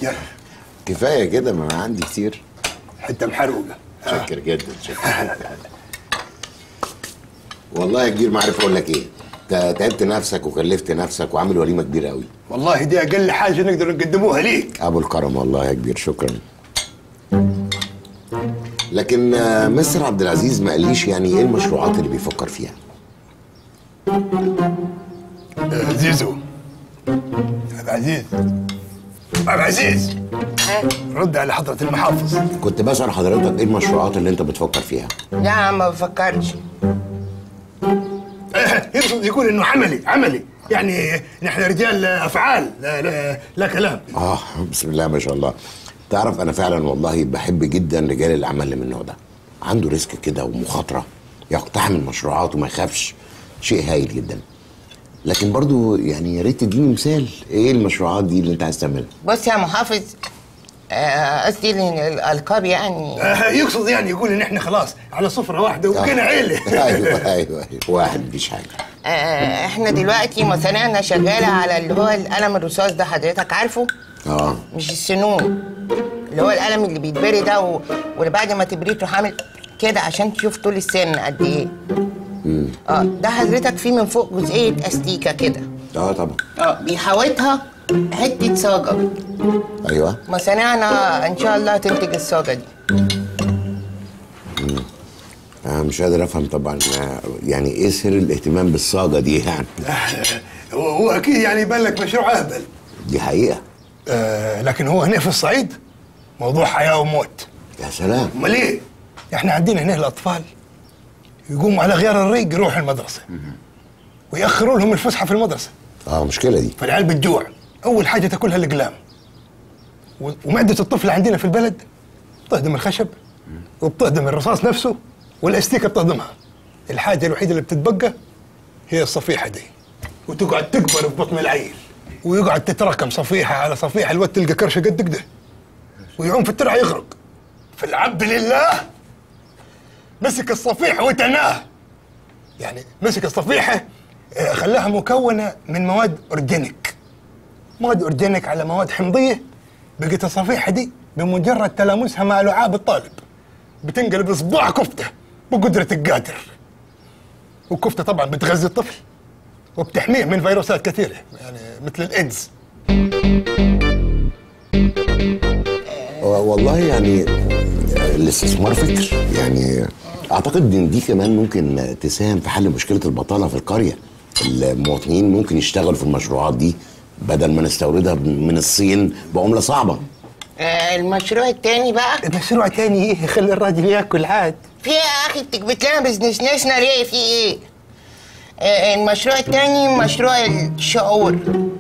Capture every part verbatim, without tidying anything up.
يلا كفايه كده، ما انا عندي كتير. حته محروقه. شكر جدا، شكر. والله يا كبير ما عارف اقول لك ايه. انت تعبت نفسك وكلفت نفسك وعامل وليمه كبيره قوي. والله دي اقل حاجه نقدر نقدموها ليك. ابو الكرم والله يا كبير، شكرا. لكن مستر عبد العزيز ما قاليش يعني ايه المشروعات اللي بيفكر فيها. آه زيزو، عبد العزيز، عبد العزيز رد على حضرة المحافظ. كنت بسأل حضرتك ايه المشروعات اللي انت بتفكر فيها؟ لا ما بفكرش. يقصد يقول انه عملي عملي، يعني نحن رجال افعال، لا لا, لا كلام. اه بسم الله ما شاء الله. تعرف انا فعلا والله بحب جدا رجال الاعمال اللي من النوع ده. عنده ريسك كده ومخاطره، يقتحم المشروعات وما يخافش. شيء هايل جدا. لكن برضو يعني يا ريت تديني مثال، ايه المشروعات دي اللي انت عايز تعملها؟ بص يا محافظ، قصدي آه الالقاب يعني. آه يقصد يعني يقول ان احنا خلاص على سفره واحده وكنا عيله. ايوه ايوه واحد مفيش حاجه. آه احنا دلوقتي مصانعنا شغاله على اللي هو القلم الرصاص ده، حضرتك عارفه؟ اه مش السنون، اللي هو القلم اللي بيتبري ده و... وبعد ما تبريه تروح عامل كده عشان تشوف طول السن قد ايه. امم اه ده حضرتك فيه من فوق جزئيه استيكه كده. اه طبعا. اه بيحاوطها حته صاجه. ايوه. مصانعنا ان شاء الله تنتج الصاجه دي. امم انا مش قادر افهم طبعا يعني ايه سر الاهتمام بالصاجه دي يعني. هو اكيد يعني يبان لك مشروع اهبل. دي حقيقه. آه لكن هو هنا في الصعيد موضوع حياه وموت. يا سلام. امال ايه؟ احنا عندنا هنا الاطفال يقوموا على غيار الريق يروحوا المدرسه ويأخروا لهم الفسحه في المدرسه. اه مشكله دي. فالعيال بتجوع، اول حاجه تاكلها الاقلام. ومعده الطفل عندنا في البلد بتهضم الخشب وبتهضم الرصاص نفسه والاستيكه بتهضمها. الحاجه الوحيده اللي بتتبقى هي الصفيحه دي، وتقعد تكبر في بطن العيل ويقعد تتراكم صفيحه على صفيحه، الوقت تلقى كرشه قد كده ويعوم في الترعه يغرق. فالعبد لله مسك الصفيحه وتناه، يعني مسك الصفيحه خلاها مكونه من مواد اورجانيك، مواد اورجانيك على مواد حمضيه. بقت الصفيحه دي بمجرد تلامسها مع لعاب الطالب بتنقلب صباع كفته بقدره القادر. والكفته طبعا بتغذي الطفل وبتحميه من فيروسات كثيره يعني مثل الايدز. والله يعني الاستثمار فكر، يعني اعتقد ان دي كمان ممكن تساهم في حل مشكله البطاله في القريه. المواطنين ممكن يشتغلوا في المشروعات دي بدل ما نستوردها من الصين بعمله صعبه. آه المشروع التاني بقى. المشروع التاني ايه؟ خلي الراجل ياكل عاد. في ايه يا اخي بتكبت لنا بزنسنا ليه؟ في ايه؟ آه المشروع التاني مشروع الشعور.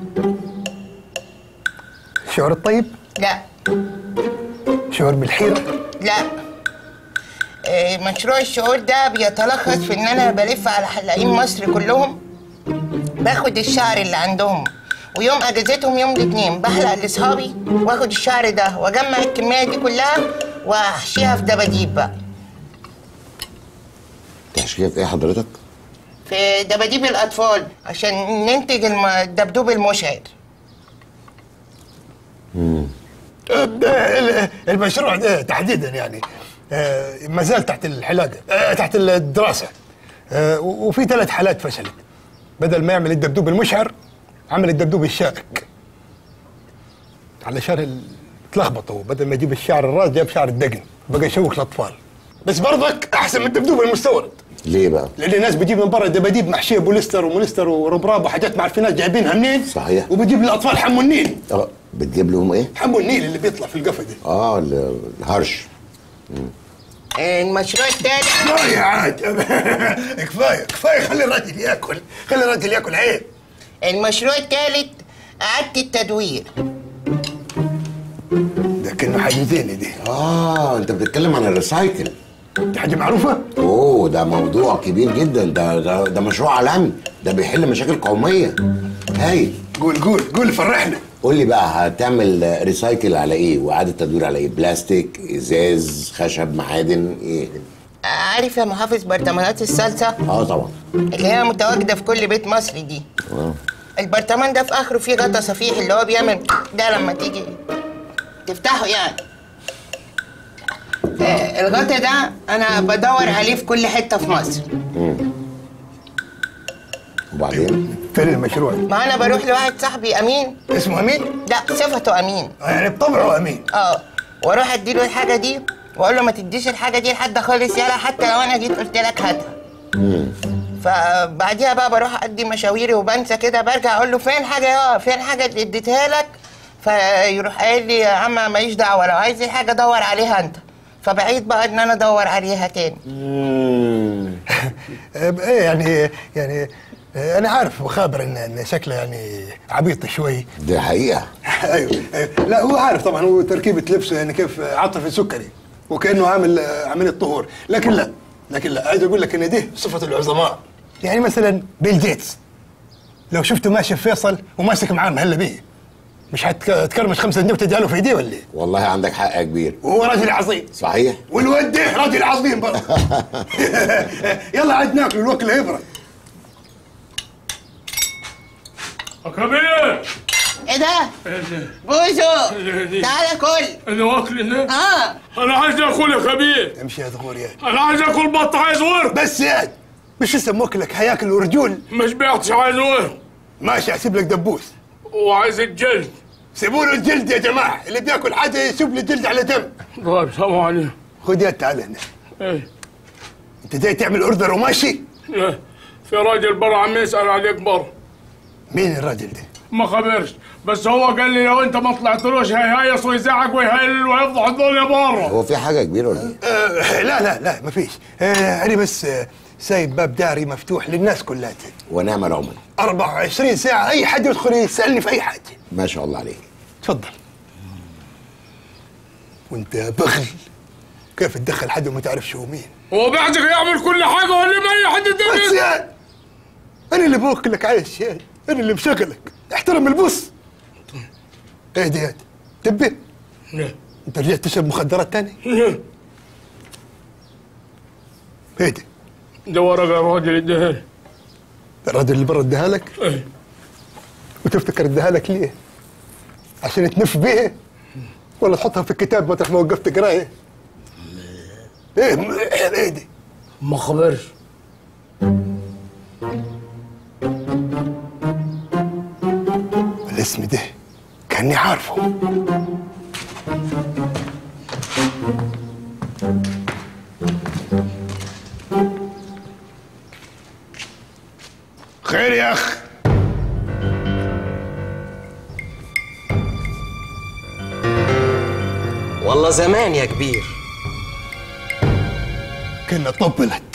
الشعور الطيب؟ لا. شعور بالحيرة؟ لا. آه مشروع الشعور ده بيتلخص في ان انا بلف على حلاقين مصر كلهم، باخد الشعر اللي عندهم ويوم اجازتهم يوم الاثنين بحلق لاصحابي واخد الشعر ده واجمع الكميه دي كلها واحشيها في دباديب بقى. تحشيها في ايه حضرتك؟ في دباديب الاطفال عشان ننتج الدبدوب المشعر. امم المشروع ده تحديدا يعني ما زال تحت الحلاقه، تحت الدراسه، وفي ثلاث حالات فشلت. بدل ما يعمل الدبدوب المشعر عمل الدبدوب الشائك علشان اتلخبطوا، بدل ما يجيب الشعر الراس جاب شعر الدقن بقى يشوك الاطفال. بس برضك احسن من الدبدوب المستورد. ليه بقى؟ لان الناس بتجيب من برا دباديب محشيه بوليستر وموليستر وربراب وحاجات ما عارفينها جايبينها منين. صحيح. وبتجيب للاطفال حمو النيل. اه بتجيب لهم ايه؟ حمو النيل اللي بيطلع في القفا دي. اه الهرش. المشروع الثالث. كفايه عاد كفايه كفايه خلي الراجل ياكل، خلي الراجل ياكل عيب. المشروع الثالث اعاده التدوير. ده كلمه حاجه زينه دي. اه انت بتتكلم عن الريسايكل. دي حاجه معروفه؟ اوه ده موضوع كبير جدا، ده ده, ده مشروع عالمي، ده بيحل مشاكل قوميه. هايل. قول قول قول فرحنا. قول لي بقى هتعمل ريسايكل على ايه واعاده تدوير على ايه؟ بلاستيك، ازاز، خشب، معادن، ايه؟ عارف يا محافظ برطمانات الصلصه؟ اه طبعا. اللي هي متواجده في كل بيت مصري دي. اه البرطمان ده في اخره فيه غطا صفيح اللي هو بيعمل ده لما تيجي تفتحه يعني. آه الغطا ده انا بدور عليه في كل حته في مصر. امم وبعدين؟ فين المشروع؟ ما انا بروح لواحد صاحبي امين. اسمه امين؟ لا صفته امين. يعني بطبعه امين. اه واروح اديله الحاجه دي واقول له ما تديش الحاجه دي لحد خالص يالا، حتى لو انا جيت قلت لك هاتها. امم فبعديها بقى بروح ادي مشاويري وبنسى كده، برجع اقول له فين حاجه يا فين الحاجه اللي اديتها لك، فيروح قايل لي يا عم ماليش دعوه، لو عايز الحاجه دور عليها انت. فبعيد بقى ان انا ادور عليها تاني. امم ايه يعني يعني انا عارف وخابر ان ان شكله يعني عبيط شوي. دي حقيقه. ايوه ايوه لا هو عارف طبعا، هو تركيبه لبسه يعني كيف عاطف السكري وكانه عامل عمليه طهور، لكن لا لكن لا عايز اقول لك ان دي صفه العظماء. يعني مثلا بيل جيتس لو شفته ماشي في فيصل وماسك معاه مهله بيه، مش هتكرمش خمسة جنيه وتديها له في ايديه ولا ايه؟ والله عندك حق يا كبير. وهو راجل عظيم. صحيح. والواد ده راجل عظيم برضه. يلا عاد ناكل الوكل هيبرد. كبير. ايه ده؟ ايه ده؟ بوزو إيه دي؟ تعالى كل. انا واكل هنا؟ اه انا عايز اكل يا كبير. امشي يا ذغور يا انا عايز اكل بط، عايز ورد. بس يا مش لسه موكلك هياكل ورجول؟ مش بعتش، عايز ورد. ماشي هسيب لك دبوس. وعايز الجلد. سيبوا له الجلد يا جماعه، اللي بياكل حاجه يسيب له الجلد على جنب. طيب سلام عليكم. خد يد تعال هنا. ايه؟ انت جاي تعمل اوردر وماشي؟ ايه؟ في راجل برا عم يسال عليك برا. مين الراجل ده؟ ما خبرش، بس هو قال لي لو انت ما طلعتلوش هيهيص ويزعق ويهلل ويفضح الدنيا برا. هو في حاجه كبيره ولا ايه؟ آه لا لا لا مفيش. آه انا بس آه سايب باب داري مفتوح للناس كلها. ونعم العملاء. أربعة وعشرين ساعة أي حد يدخل يسألني في أي حاجة. ما شاء الله عليك. تفضل. وأنت يا بخل كيف تدخل حد وما تعرفش هو مين؟ هو بعدك يعمل كل حاجه ولا ما اي حد تاني؟ بس يا أنا اللي بوكلك عايش يا أنا اللي مشغلك، احترم البص. اهدي يا تبي؟ لا. أنت رجعت تشرب مخدرات تاني؟ لا. اهدي. ده ورقه الراجل اداها لي. الراجل اللي برا اداها لك؟ ايه. وتفتكر اداها لك ليه؟ عشان تنف بيها؟ ولا تحطها في الكتاب مطرح ما وقفت قرايه؟ ايه ايه دي؟ ما خبرش. الاسم ده كاني عارفه. خير يا اخ. والله زمان يا كبير. كنا طبلت